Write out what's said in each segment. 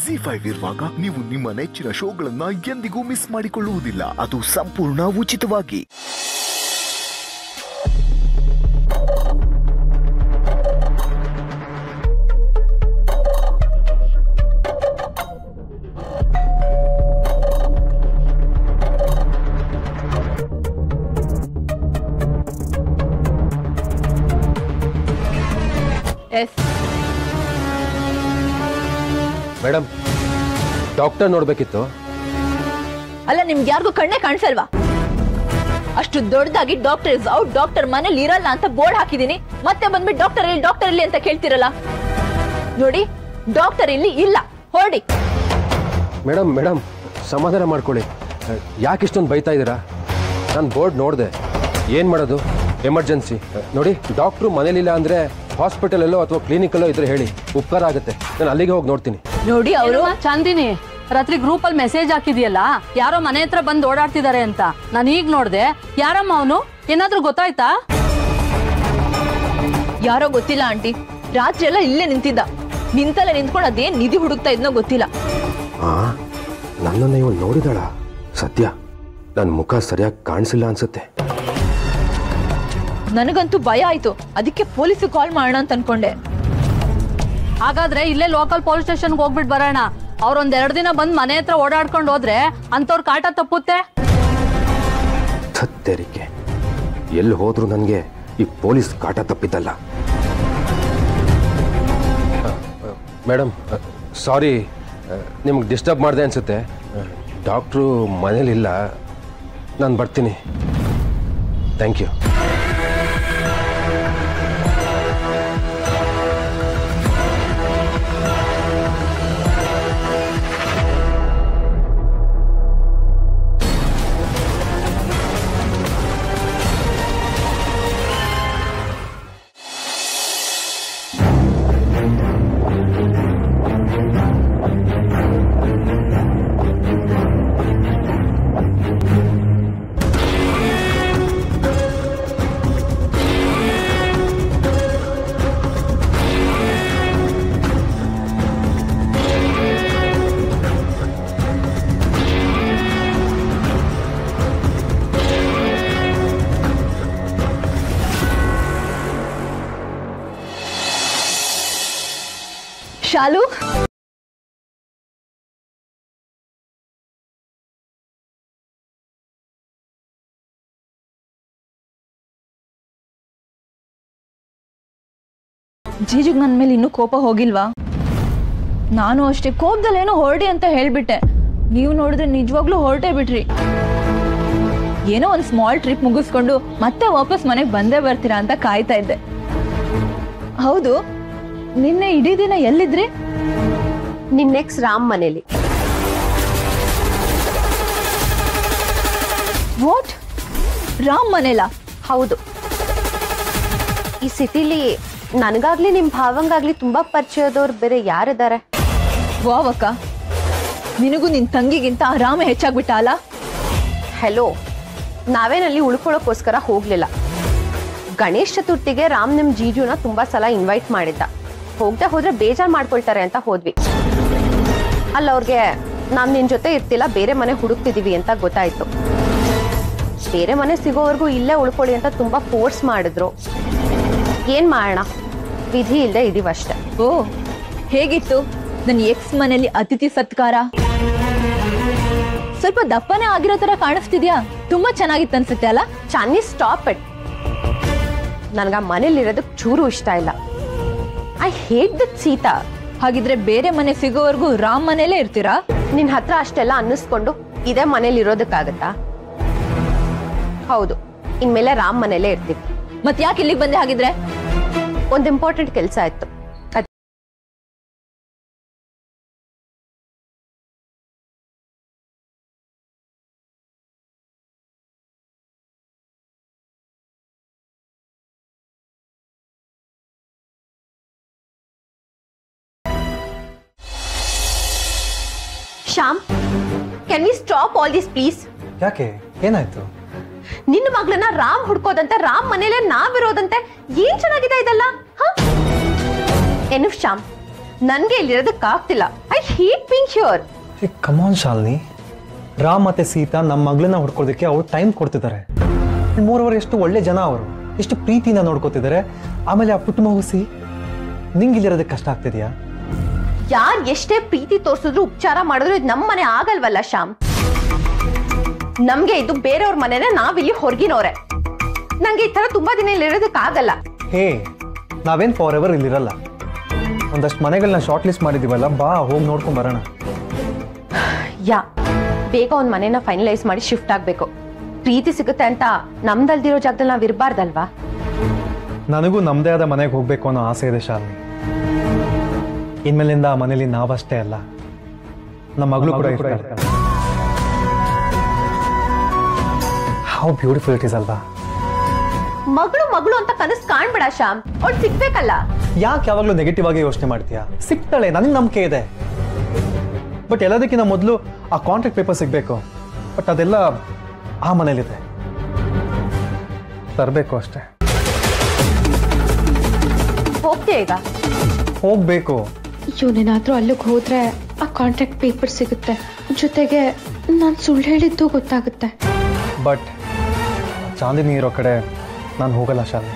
ZEE5 ಇರುವಾಗ ನೀವು ನಿಮ್ಮ ನೆಚ್ಚಿನ ಶೋಗಳನ್ನ ಎಂದಿಗೂ ಮಿಸ್ ಮಾಡಿಕೊಳ್ಳುವುದಿಲ್ಲ. ಅದು ಸಂಪೂರ್ಣ ಉಚಿತವಾಗಿ. ಮೇಡಮ್, ಡಾಕ್ಟರ್ ನೋಡ್ಬೇಕಿತ್ತು. ಅಲ್ಲ, ನಿಮ್ಗೆ ಯಾರಿಗೂ ಕಣ್ಣೇ ಕಾಣಿಸಲ್ವಾ? ಅಷ್ಟು ದೊಡ್ಡದಾಗಿ ಡಾಕ್ಟರ್ ಇಸ್ ಔಟ್, ಡಾಕ್ಟರ್ ಮನೇಲಿ ಇರಲ್ಲ ಅಂತ ಬೋರ್ಡ್ ಹಾಕಿದೀನಿ. ಮತ್ತೆ ಬಂದ್ಬಿಟ್ಟು ಡಾಕ್ಟರ್ ಇಲ್ಲಿ ಅಂತ ಕೇಳ್ತಿರಲ್ಲ. ನೋಡಿ, ಡಾಕ್ಟರ್ ಇಲ್ಲಿ ಇಲ್ಲ, ಹೊರಡಿ. ಮೇಡಮ್ ಸಮಾಧಾನ ಮಾಡ್ಕೊಳ್ಳಿ. ಯಾಕೆ ಇಷ್ಟೊಂದು ಬೈತಾ ಇದ್ದೀರಾ? ನಾನು ಬೋರ್ಡ್ ನೋಡಿದೆ. ಏನು ಮಾಡೋದು? ಎಮರ್ಜೆನ್ಸಿ. ನೋಡಿ, ಡಾಕ್ಟ್ರು ಮನೇಲಿಲ್ಲ ಅಂದ್ರೆ ಹಾಸ್ಪಿಟಲ್ ಎಲ್ಲೋ ಅಥವಾ ಕ್ಲಿನಿಕಲ್ಲೋ ಇದ್ರೆ ಹೇಳಿ, ಉಪಕಾರ ಆಗುತ್ತೆ. ನಾನು ಅಲ್ಲಿಗೆ ಹೋಗಿ ನೋಡ್ತೀನಿ. ನೋಡಿ, ಅವರು ಚಾಂದಿನಿ ರಾತ್ರಿ ಗ್ರೂಪ್ ಅಲ್ಲಿ ಮೆಸೇಜ್ ಹಾಕಿದ್ಯಲ್ಲ, ಯಾರೋ ಮನೆ ಹತ್ರ ಬಂದು ಓಡಾಡ್ತಿದ್ದಾರೆ ಅಂತ. ನಾನು ಈಗ ನೋಡ್ದೆ. ಯಾರಮ್ಮ ಅವನು? ಏನಾದ್ರೂ ಗೊತ್ತಾಯ್ತಾ? ಯಾರೋ ಗೊತ್ತಿಲ್ಲ ಆಂಟಿ. ರಾತ್ರಿ ಎಲ್ಲ ಇಲ್ಲೇ ನಿಂತಲ್ಲೇ ನಿಂತ್ಕೊಂಡು ಅದೇನ್ ನಿಧಿ ಹುಡುಕ್ತಾ ಇದ್ನೋ ಗೊತ್ತಿಲ್ಲ. ನನ್ನನ್ನು ಇವಳು ನೋಡಿದಾಳ? ಸತ್ಯ, ನನ್ನ ಮುಖ ಸರಿಯಾಗಿ ಕಾಣಿಸಿಲ್ಲ ಅನ್ಸುತ್ತೆ. ನನಗಂತೂ ಭಯ ಆಯ್ತು. ಅದಕ್ಕೆ ಪೊಲೀಸ್ ಕಾಲ್ ಮಾಡೋಣ ಅಂತ ಅನ್ಕೊಂಡೆ. ಹಾಗಾದ್ರೆ ಇಲ್ಲೇ ಲೋಕಲ್ ಪೊಲೀಸ್ ಸ್ಟೇಷನ್ಗೆ ಹೋಗ್ಬಿಟ್ಟು ಬರೋಣ. ಅವ್ರೊಂದೆರಡು ದಿನ ಬಂದು ಮನೆ ಹತ್ರ ಓಡಾಡ್ಕೊಂಡು ಹೋದ್ರೆ ಅಂತವ್ರ ಕಾಟ ತಪ್ಪುತ್ತೆ. ತೆರಿಗೆ ಎಲ್ಲಿ ಹೋದ್ರು ನನಗೆ ಈ ಪೊಲೀಸ್ ಕಾಟ ತಪ್ಪಿದ್ದಲ್ಲ. ಮೇಡಮ್, ಸಾರಿ, ನಿಮ್ಗೆ ಡಿಸ್ಟರ್ಬ್ ಮಾಡಿದೆ ಅನ್ಸುತ್ತೆ. ಡಾಕ್ಟ್ರು ಮನೇಲಿಲ್ಲ, ನಾನು ಬರ್ತೀನಿ. Thank you. ಶಾಲು, ಜೀಜುಗ್ ನನ್ನ ಮೇಲೆ ಇನ್ನೂ ಕೋಪ ಹೋಗಿಲ್ವಾ? ನಾನು ಅಷ್ಟೇ ಕೋಪದಲ್ಲೇನೋ ಹೊರಡಿ ಅಂತ ಹೇಳ್ಬಿಟ್ಟೆ. ನೀವು ನೋಡಿದ್ರೆ ನಿಜವಾಗ್ಲೂ ಹೊರಟೇ ಬಿಟ್ರಿ. ಏನೋ ಒಂದು ಸ್ಮಾಲ್ ಟ್ರಿಪ್ ಮುಗಿಸ್ಕೊಂಡು ಮತ್ತೆ ವಾಪಸ್ ಮನೆಗೆ ಬಂದೇ ಬರ್ತೀರಾ ಅಂತ ಕಾಯ್ತಾ ಇದ್ದೆ. ಹೌದು, ನಿನ್ನೆ ಇಡೀ ದಿನ ಎಲ್ಲಿದ್ರಿ? ನಿನ್ನ ಎಕ್ಸ್ ರಾಮ್ ಮನೇಲಿ. ವಾಟ್? ರಾಮ್ ಮನೇಲ? ಹೌದು. ಈ ಸಿಟಿಲಿ ನನಗಾಗ್ಲಿ ನಿಮ್ ಭಾವಂಗಾಗ್ಲಿ ತುಂಬಾ ಪರಿಚಯದವ್ರು ಬೇರೆ ಯಾರಿದ್ದಾರೆ? ವಾವಕ್ಕ, ನಿನಗೂ ನಿನ್ ತಂಗಿಗಿಂತ ಆ ರಾಮ ಹೆಚ್ಚಾಗ್ಬಿಟ್ಟ ಅಲ್ಲ? ಹೆಲೋ, ನಾವೇನಲ್ಲಿ ಉಳ್ಕೊಳ್ಳೋಕ್ಕೋಸ್ಕರ ಹೋಗ್ಲಿಲ್ಲ. ಗಣೇಶ್ ಚತುರ್ಥಿಗೆ ರಾಮ್ ನಿಮ್ ಜೀಜುನ ತುಂಬಾ ಸಲ ಇನ್ವೈಟ್ ಮಾಡಿದ್ದ. ಹೋಗದೆ ಹೋದ್ರೆ ಬೇಜಾರ್ ಮಾಡ್ಕೊಳ್ತಾರೆ ಅಂತ ಹೋದ್ವಿ. ಅಲ್ಲ, ಅವ್ರಿಗೆ ನಾವ್ ನಿನ್ ಜೊತೆ ಇರ್ತಿಲ್ಲ, ಬೇರೆ ಮನೆ ಹುಡುಕ್ತಿದೀವಿ ಅಂತ ಗೊತ್ತಾಯ್ತು. ಬೇರೆ ಮನೆ ಸಿಗೋವರೆಗೂ ಇಲ್ಲೇ ಉಳ್ಕೊಳ್ಳಿ ಅಂತ ತುಂಬಾ ಫೋರ್ಸ್ ಮಾಡಿದ್ರು. ಏನ್ ಮಾಡೋಣ, ವಿಧಿ ಇಲ್ಲದೆ ಇದೀವಷ್ಟೆ. ಓ, ಹೇಗಿತ್ತು ನನ್ನ ಎಕ್ಸ್ ಮನೇಲಿ ಅತಿಥಿ ಸತ್ಕಾರ? ಸ್ವಲ್ಪ ದಪ್ಪನೇ ಆಗಿರೋ ತರ ಕಾಣಿಸ್ತಿದ್ಯಾ? ತುಂಬಾ ಚೆನ್ನಾಗಿತ್ತು ಅನ್ಸುತ್ತೆ ಅಲ್ಲ? Channi, stop it. ನನ್ಗ ಮನೇಲಿರೋದಕ್ಕೆ ಚೂರು ಇಷ್ಟ ಇಲ್ಲ. I hate that Sita. ಹಾಗಿದ್ರೆ ಬೇರೆ ಮನೆ ಸಿಗೋವರೆಗೂ ರಾಮ್ ಮನೇಲೇ ಇರ್ತೀರಾ? ನಿನ್ ಹತ್ರ ಅಷ್ಟೆಲ್ಲ ಅನ್ನಿಸ್ಕೊಂಡು ಇದೇ ಮನೇಲಿ ಇರೋದಕ್ಕಾಗತ್ತಾ? ಹೌದು, ಇನ್ಮೇಲೆ ರಾಮ್ ಮನೇಲೇ ಇರ್ತೀವಿ. ಮತ್ ಯಾಕೆ ಇಲ್ಲಿಗೆ ಬಂದೆ ಹಾಗಿದ್ರೆ? ಒಂದು ಇಂಪಾರ್ಟೆಂಟ್ ಕೆಲಸ ಆಯ್ತು. Shyam, can we stop all this please? ಯಾಕೆ, ಏನಾಯ್ತು? ನಿನ್ನ ಮಗಳನ್ನ ರಾಮ್ ಹುಡ್ಕೋದಂತೆ, ರಾಮ್ ಮನೇಲೆ ನಾವಿರೋದಂತೆ. ಏನ್ ಚೆನ್ನಾಗಿದೆ ಇದೆಲ್ಲ? ಏನು ಶ್ಯಾಮ್, ನನ್ಗೆ ಇಲ್ಲಿರೋದಕ್ಕಾಗ್ತಿಲ್ಲ. I hate being here. Come on Shalini, Ram ಮತ್ತೆ ಸೀತಾ ನಮ್ಮ ಮಗಳನ್ನ ಹುಡ್ಕೋದಕ್ಕೆ ಅವ್ರು ಟೈಮ್ ಕೊಡ್ತಿದ್ದಾರೆ. 3 ವರ್ಷ ಎಷ್ಟು ಒಳ್ಳೆ ಜನ ಅವರು, ಎಷ್ಟು ಪ್ರೀತಿಯಿಂದ ನೋಡ್ಕೋತಿದ್ದಾರೆ. ಆಮೇಲೆ ಆ ಪುಟ್ಟ ಮಗುಸಿ ನಿಂಗೆ ಇಲ್ಲಿರೋದಕ್ಕೆ ಕಷ್ಟ ಆಗ್ತಿದ್ಯಾ? ಯಾರ್ ಎಷ್ಟೇ ಪ್ರೀತಿ ತೋರ್ಸಿದ್ರು ಉಪಚಾರ ಮಾಡಿದ್ರು ಇದು ನಮ್ಮ ಮನೆ ಆಗಲ್ವಲ್ಲ ಶ್ಯಾಮ್. ನಮ್ಗೆ ಇದು ಬೇರೆಯವ್ರ ಮನೆನೇ, ನಾವಿಲ್ಲಿ ಹೊರಗಿನವ್ರೆ. ನಂಗೆ ಈ ತರ ತುಂಬಾ ದಿನ ಇಲ್ಲಿರೋದಕ್ಕಾಗಲ್ಲ. ಹೇ, ನಾವೇನ್ ಫಾರ್ ಎವರ್ ಇಲ್ಲಿರಲ್ಲ. ಒಂದಷ್ಟು ಮನೆಗಳನ್ನ ಶಾರ್ಟ್ ಲಿಸ್ಟ್ ಮಾಡಿದೀವಲ್ಲ, ಬಾ ಹೋಗಿ ನೋಡ್ಕೊಂಡ್ ಬರೋಣ. ಬೇಗ ಒಂದ್ ಮನೆನ ಫೈನಲೈಸ್ ಮಾಡಿ ಶಿಫ್ಟ್ ಆಗ್ಬೇಕು. ಪ್ರೀತಿ ಸಿಗುತ್ತೆ ಅಂತ ನಮ್ದಲ್ದಿರೋ ಜಾಗದಲ್ಲಿ ನಾವ್ ಇರಬಾರ್ದಲ್ವಾ? ನನಗೂ ನಮ್ದೇ ಆದ ಮನೆಗೆ ಹೋಗ್ಬೇಕು ಅನ್ನೋ ಆಸೆ ಇದೆ ಶಾಲಿನಿ. ಇನ್ಮೇಲಿಂದ ಆ ಮನೇಲಿ ನಾವಷ್ಟೇ ಅಲ್ಲ, ನಮ್ಮ ಮಗಳು ಕೂಡ ಇರ್ತಾರೆ. ಹೌ ಬ್ಯೂಟಿಫುಲ್ ಇಟ್ ಇಸ್ ಅಲ್ವಾ? ಮಗಳು ಮಗಳು ಅಂತ ಕನಸು ಕಾಣ್ಬೇಡ ಶ್ಯಾಮ್, ಅವ್ಳು ಸಿಗ್ಬೇಕಲ್ಲ. ಯಾಕೆ ಯಾವಾಗ್ಲೂ ನೆಗೆಟಿವ್ ಆಗಿ ಯೋಚನೆ ಮಾಡ್ತೀಯಾ? ಸಿಗ್ತಾಳೆ, ನನಗೆ ನಂಬಿಕೆ ಇದೆ. ಬಟ್ ಎಲ್ಲದಕ್ಕಿಂತ ಮೊದಲು ಆ ಕಾಂಟ್ರಾಕ್ಟ್ ಪೇಪರ್ ಸಿಗ್ಬೇಕು. ಬಟ್ ಅದೆಲ್ಲ ಆ ಮನೇಲಿದೆ, ತರಬೇಕು ಅಷ್ಟೇ. ಹೋಗ್ತೀಯ ಈಗ? ಹೋಗ್ಬೇಕು. ಇವನೇನಾದ್ರೂ ಅಲ್ಲಿಗೆ ಹೋದ್ರೆ ಆ ಕಾಂಟ್ರಾಕ್ಟ್ ಪೇಪರ್ ಸಿಗುತ್ತೆ, ಜೊತೆಗೆ ನಾನು ಸುಳ್ಳು ಹೇಳಿದ್ದು ಗೊತ್ತಾಗುತ್ತೆ. ಬಟ್ ಚಾಂದಿನಿ ಇರೋ ಕಡೆ ನಾನು ಹೋಗಲ್ಲ ಶಾಲಿನಿ.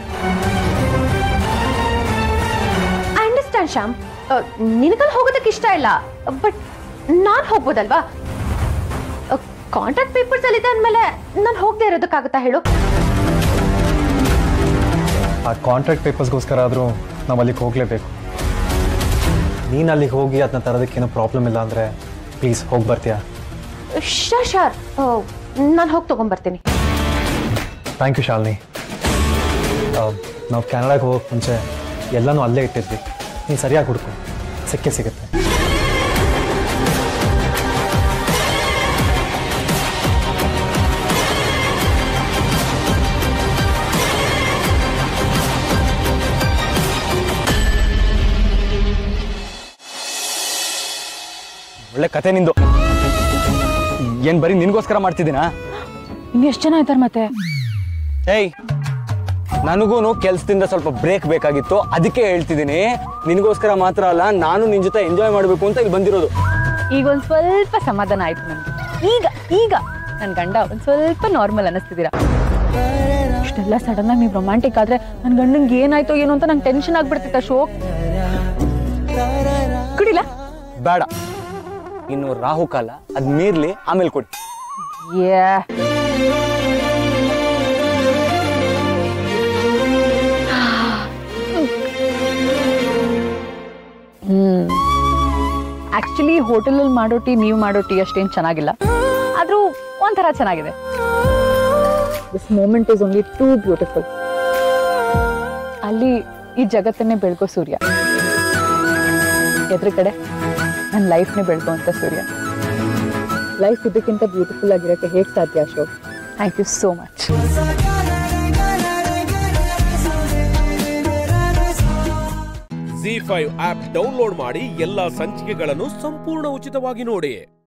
ಐ ಅಂಡರ್ಸ್ಟ್ಯಾಂಡ್ ಶ್ಯಾಮ್, ನಿನಗಲ್ಲಿ ಹೋಗೋದಕ್ಕೆ ಇಷ್ಟ ಇಲ್ಲ. ಬಟ್ ನಾನ್ ಹೋಗ್ಬೋದಲ್ವಾ? ಕಾಂಟ್ರಾಕ್ಟ್ ಪೇಪರ್ಸ್ ಅಲ್ಲಿ ಇದೆ ಅಂದ್ಮೇಲೆ ನಾನು ಹೋಗದೆ ಇರೋದಕ್ಕಾಗತ್ತಾ ಹೇಳು? ಆ ಕಾಂಟ್ರಾಕ್ಟ್ ಪೇಪರ್ಸ್ಗೋಸ್ಕರ ಆದರೂ ನಾವು ಅಲ್ಲಿಗೆ ಹೋಗಲೇಬೇಕು. ನೀನು ಅಲ್ಲಿಗೆ ಹೋಗಿ ಅದನ್ನ ತರೋದಕ್ಕೇನೋ ಪ್ರಾಬ್ಲಮ್ ಇಲ್ಲ ಅಂದರೆ ಪ್ಲೀಸ್ ಹೋಗಿ ಬರ್ತೀಯಾ? ಶೋರ್, ನಾನು ಹೋಗಿ ತೊಗೊಂಬರ್ತೀನಿ. Thank you Shalini. ನಾವು ಕೆನಡಾಗೆ ಹೋಗೋಕ್ಕೆ ಮುಂಚೆ ಎಲ್ಲನೂ ಅಲ್ಲೇ ಇಟ್ಟಿದ್ವಿ. ನೀನು ಸರಿಯಾಗಿ ಹುಡುಕು, ಸಿಕ್ಕೇ ಸಿಗುತ್ತೆ. ಒಳ್ಳೆ ಕತೆ ನಿಂದು. ಏನ್ ಬರೀ ನಿನ್ಗೋಸ್ಕರ ಮಾಡ್ತಿದ್ದೀನಾ? ಇನ್ನೆಷ್ಟು ಜನ ಇದ್ದಾರೆ ಮತ್ತೆ? ಏಯ್, ನನಗೂನು ಕೆಲ್ಸದಿಂದ ಸ್ವಲ್ಪ ಬ್ರೇಕ್ ಬೇಕಾಗಿತ್ತು, ಅದಕ್ಕೆ ಹೇಳ್ತಿದ್ದೀನಿ. ನಿನ್ಗೋಸ್ಕರ ಮಾತ್ರ ಅಲ್ಲ, ನಾನು ನಿನ್ ಜೊತೆ ಎಂಜಾಯ್ ಮಾಡ್ಬೇಕು ಅಂತ ಇಲ್ಲಿ ಬಂದಿರೋದು. ಈಗ ಒಂದ್ ಸ್ವಲ್ಪ ಸಮಾಧಾನ ಆಯ್ತು ನನ್ಗೆ. ಈಗ ನನ್ ಗಂಡ ಒಂದ್ ಸ್ವಲ್ಪ ನಾರ್ಮಲ್ ಅನ್ನಿಸ್ತಿದ್ದೀರಾ. ಇಷ್ಟೆಲ್ಲ ಸಡನ್ ಆಗಿ ನೀವು ರೊಮ್ಯಾಂಟಿಕ್ ಆದ್ರೆ ನನ್ ಗಂಡಂಗೆ ಏನಾಯ್ತೋ ಏನೋ ಅಂತ ನಂಗೆ ಟೆನ್ಷನ್ ಆಗ್ಬಿಡ್ತಿತ್ತ. ಶೋಕ್ ಕುಡಿಲ್ಲ? ಬೇಡ, ಇನ್ನು ರಾಹುಕಾಲ ಅದ್ ಮೀರ್ಲಿ, ಆಮೇಲೆ ಕೊಡಿ. ಆಕ್ಚುಲಿ ಹೋಟೆಲಲ್ಲಿ ಮಾಡೋ ಟೀ ನೀವು ಮಾಡೋ ಟೀ ಅಷ್ಟೇನು ಚೆನ್ನಾಗಿಲ್ಲ, ಆದ್ರೂ ಒಂಥರ ಚೆನ್ನಾಗಿದೆ. This moment is only too beautiful. ಅಲ್ಲಿ ಈ ಜಗತ್ತನ್ನೇ ಬೆಳಗೋ ಸೂರ್ಯ, ಎದುರು ಕಡೆ ನನ್ನ ಲೈಫ್ನೇ ಬೆಳಗೋ ಅಂತ ಸೂರ್ಯ. ಲೈಫ್ ಇದಕ್ಕಿಂತ ಬ್ಯೂಟಿಫುಲ್ ಆಗಿರೋಕ್ಕೆ ಹೇಗೆ ಸಾಧ್ಯ Ashok? Thank you so much. ZEE5 app download ಮಾಡಿ ಎಲ್ಲಾ ಸಂಚಿಕೆಗಳನ್ನು ಸಂಪೂರ್ಣ ಉಚಿತವಾಗಿ ನೋಡಿ.